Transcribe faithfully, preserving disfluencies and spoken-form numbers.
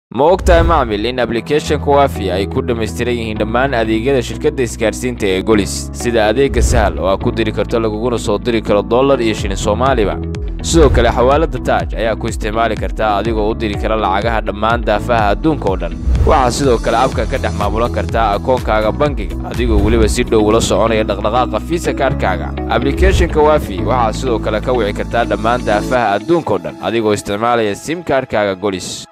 Ma ogtahay macmiil in application-ka Wafi ay ku dhameystiran yihiin dhammaan adeegyada shirkadda isgaarsiinta ee Golis sida adeegga sahal oo aad ku diri karto laguguna soo diri karo dollar iyo shilin Soomaaliba. Sidoo kale xawaalada Taaj ayaa ku isticmaali kartaa adigoo u diri kara lacagaha dhammaan daafaha adduunka oo dhan. Waxaa sidoo kale abka ka dhex maamulan kartaa akoonkaaga bangiga adigoo waliba si dhow ula soconaya dhaqdhaqaaqa Visa card-kaaga. Application-ka Wafi waxaa sidoo kale ka wici kartaa dhammaan daafaha adduunka oo dhan adigoo isticmaalaya SIM card-kaaga Golis.